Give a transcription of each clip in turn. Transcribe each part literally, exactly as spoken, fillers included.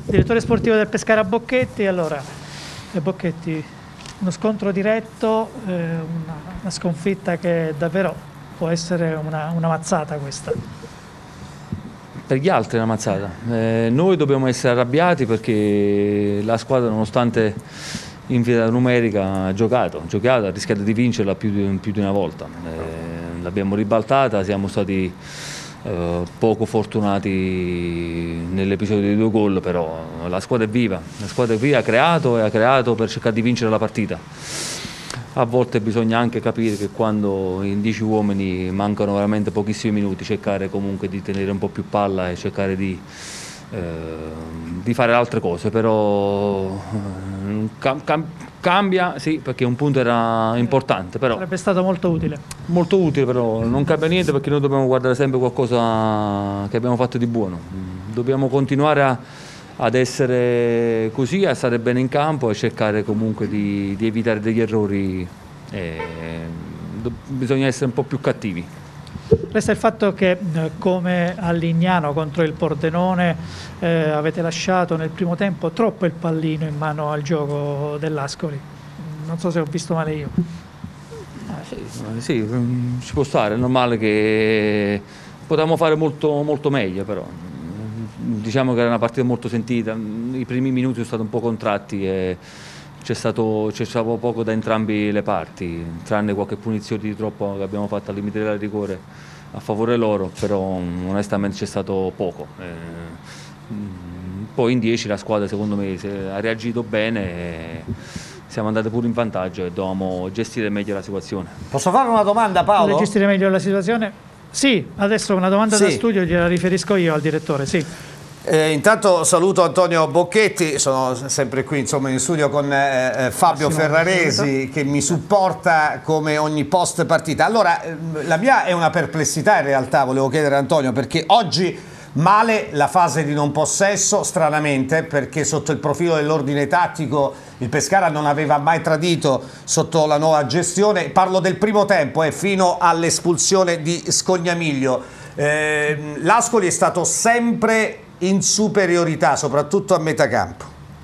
direttore sportivo del Pescara Bocchetti. Allora, Bocchetti, uno scontro diretto, eh, una, una sconfitta che davvero può essere una, una mazzata questa. Per gli altri è una mazzata. Eh, noi dobbiamo essere arrabbiati perché la squadra, nonostante inferiorità numerica, ha giocato, ha giocato, ha rischiato di vincerla più di, più di una volta. Eh, l'abbiamo ribaltata, siamo stati eh, poco fortunati nell'episodio dei due gol, però la squadra è viva, la squadra è viva, ha creato e ha creato per cercare di vincere la partita. A volte bisogna anche capire che quando in dieci uomini mancano veramente pochissimi minuti, cercare comunque di tenere un po' più palla e cercare di, eh, di fare altre cose, però eh, cam cam cambia, sì, perché un punto era importante, però sarebbe stato molto utile. Molto utile, però non cambia niente perché noi dobbiamo guardare sempre qualcosa che abbiamo fatto di buono. Dobbiamo continuare a, ad essere così, a stare bene in campo e cercare comunque di, di evitare degli errori. E bisogna essere un po' più cattivi. Resta il fatto che come a Lignano contro il Pordenone eh, avete lasciato nel primo tempo troppo il pallino in mano al gioco dell'Ascoli. Non so se ho visto male io. Ah, sì, sì, ci può stare, è normale che potevamo fare molto, molto meglio, però diciamo che era una partita molto sentita, i primi minuti sono stati un po' contratti e c'è stato, c'è stato poco da entrambi le parti, tranne qualche punizione di troppo che abbiamo fatto al limite del rigore a favore loro, però onestamente c'è stato poco. Eh, poi in dieci la squadra secondo me ha reagito bene e siamo andati pure in vantaggio e dovevamo gestire meglio la situazione. Posso fare una domanda, Paolo? Vuole gestire meglio la situazione? Sì, adesso una domanda sì. Da studio gliela riferisco io al direttore, sì. Eh, intanto saluto Antonio Bocchetti, sono sempre qui insomma in studio con eh, Fabio Massimo Ferraresi che mi supporta come ogni post partita. Allora, eh, la mia è una perplessità in realtà, volevo chiedere a Antonio, perché oggi male la fase di non possesso, stranamente, perché sotto il profilo dell'ordine tattico il Pescara non aveva mai tradito sotto la nuova gestione. Parlo del primo tempo, eh, fino all'espulsione di Scognamiglio. Eh, L'Ascoli è stato sempre in superiorità, soprattutto a metà campo.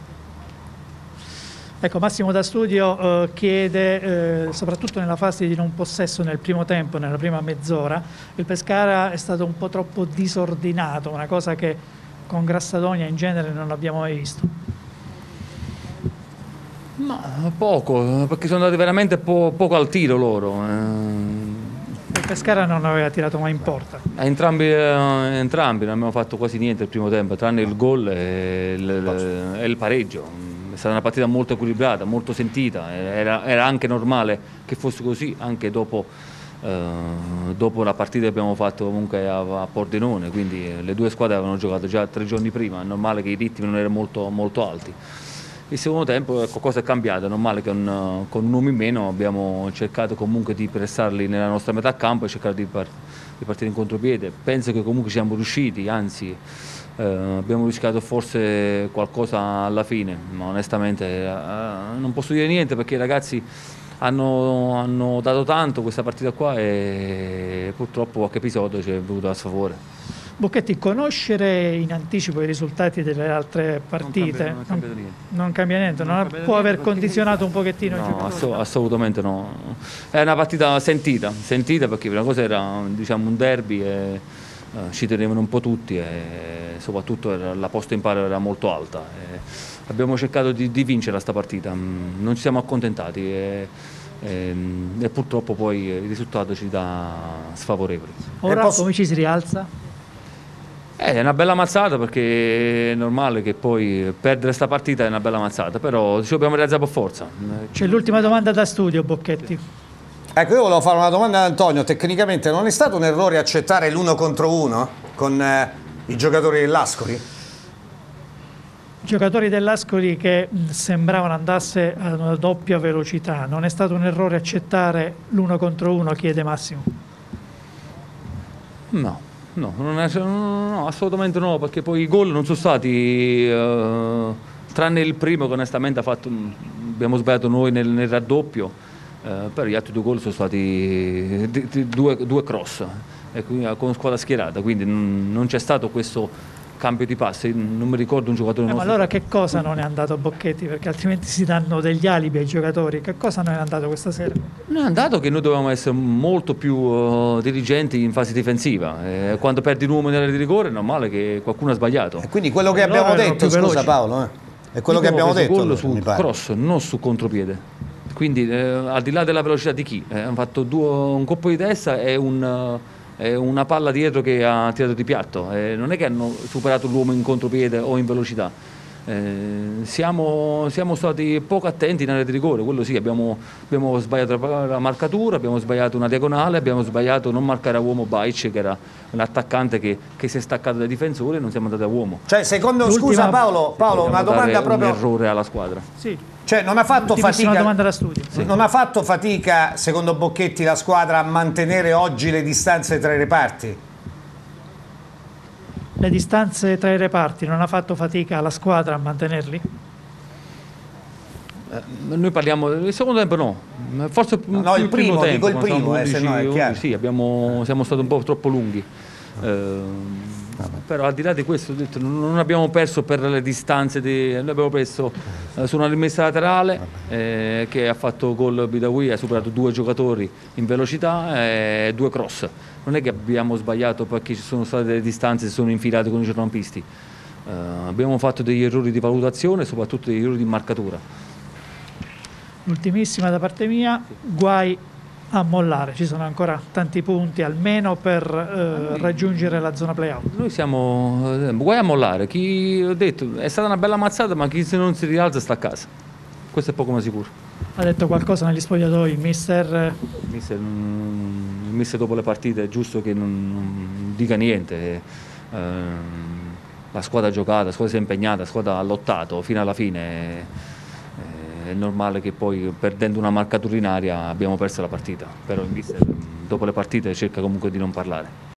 Ecco, Massimo da studio eh, chiede, eh, soprattutto nella fase di non possesso nel primo tempo, nella prima mezz'ora, il Pescara è stato un po' troppo disordinato, una cosa che con Grassadonia in genere non abbiamo mai visto. Ma poco, perché sono andati veramente po poco al tiro loro. Eh. Il Pescara non aveva tirato mai in porta. Entrambi, eh, entrambi non abbiamo fatto quasi niente il primo tempo, tranne il gol e il, e il pareggio. È stata una partita molto equilibrata, molto sentita, era, era anche normale che fosse così, anche dopo, eh, dopo la partita che abbiamo fatto comunque a, a Pordenone, quindi le due squadre avevano giocato già tre giorni prima, è normale che i ritmi non erano molto, molto alti. Il secondo tempo qualcosa è cambiato, è normale che con, con un uomo in meno abbiamo cercato comunque di pressarli nella nostra metà campo e cercare di, par di partire in contropiede. Penso che comunque siamo riusciti, anzi eh, abbiamo rischiato forse qualcosa alla fine, ma onestamente eh, non posso dire niente perché i ragazzi hanno, hanno dato tanto questa partita qua e purtroppo qualche episodio ci è venuto a sfavore. Bocchetti, conoscere in anticipo i risultati delle altre partite non cambia, non cambia niente, non cambia niente, non, non può aver condizionato un pochettino? No, ass assolutamente no. È una partita sentita, sentita perché una cosa era diciamo, un derby e eh, ci tenevano un po' tutti e soprattutto era, la posta in paro era molto alta. E abbiamo cercato di, di vincere questa partita, non ci siamo accontentati e, e, e purtroppo poi il risultato ci dà sfavorevoli. Ora posso... come ci si rialza? Eh, è una bella mazzata perché è normale che poi perdere questa partita è una bella mazzata, però ci dobbiamo rialzare per forza. C'è l'ultima domanda da studio, Bocchetti. Ecco, io volevo fare una domanda ad Antonio. Tecnicamente non è stato un errore accettare l'uno contro uno con eh, i giocatori dell'Ascoli? Giocatori dell'Ascoli che sembravano andasse a una doppia velocità. Non è stato un errore accettare l'uno contro uno, chiede Massimo? No. No, non è, no, assolutamente no, perché poi i gol non sono stati, eh, tranne il primo che onestamente ha fatto, abbiamo sbagliato noi nel, nel raddoppio, eh, per gli altri due gol sono stati di, di, due, due cross, e quindi, con squadra schierata, quindi non, non c'è stato questo cambio di passe, non mi ricordo un giocatore Eh, ma nostro. allora che cosa non è andato a Bocchetti? Perché altrimenti si danno degli alibi ai giocatori. Che cosa non è andato questa sera? Non è andato che noi dovevamo essere molto più uh, dirigenti in fase difensiva. Eh, quando perdi un uomo nell'area di rigore è normale che qualcuno ha sbagliato. E quindi quello che Allora abbiamo erano detto, più scusa veloci. Paolo, eh, è quello che abbiamo detto. Gol allora, su mi pare. cross, non su contropiede. Quindi eh, al di là della velocità di chi, eh, hanno fatto due, un colpo di testa e un, uh, e una palla dietro che ha tirato di piatto. Eh, non è che hanno superato l'uomo in contropiede o in velocità. Eh, siamo, siamo stati poco attenti in area di rigore, quello sì, abbiamo, abbiamo sbagliato la, la marcatura, abbiamo sbagliato una diagonale, abbiamo sbagliato non marcare a uomo Baic, che era un attaccante che, che si è staccato dai difensori, e non siamo andati a uomo. Cioè, secondo, L'ultima- scusa Paolo, Paolo Dobbiamo una domanda dare proprio... un errore alla squadra. Sì, Cioè, non ha fatto ultimissima fatica... domanda da studio. Non ha fatto fatica, secondo Bocchetti, la squadra a mantenere oggi le distanze tra i reparti? Le distanze tra i reparti, non ha fatto fatica la squadra a mantenerli? Eh, Noi parliamo, il secondo tempo no, forse No, più il primo, tempo, dico il quando primo, siamo eh, se no è undici, chiaro. sì, abbiamo, siamo stati un po' troppo lunghi. Eh, però al di là di questo ho detto, non non abbiamo perso per le distanze, di, noi abbiamo perso eh, su una rimessa laterale eh, che ha fatto gol Bidawi, ha superato due giocatori in velocità e due cross. Non è che abbiamo sbagliato perché ci sono state delle distanze, si sono infilate con i centrocampisti. Eh, abbiamo fatto degli errori di valutazione e soprattutto degli errori di marcatura. Ultimissima da parte mia, guai a mollare, ci sono ancora tanti punti almeno per eh, raggiungere la zona playout. Noi siamo eh, guai a mollare, chi ho detto è stata una bella mazzata, ma chi se non si rialza sta a casa. Questo è poco ma sicuro. Ha detto qualcosa negli spogliatoi il mister? Il mister, non- il mister dopo le partite è giusto che non, non dica niente. Eh, la squadra ha giocato, la squadra si è impegnata, la squadra ha lottato fino alla fine. Eh, è normale che poi perdendo una marcatura in aria abbiamo perso la partita, però il mister dopo le partite cerca comunque di non parlare.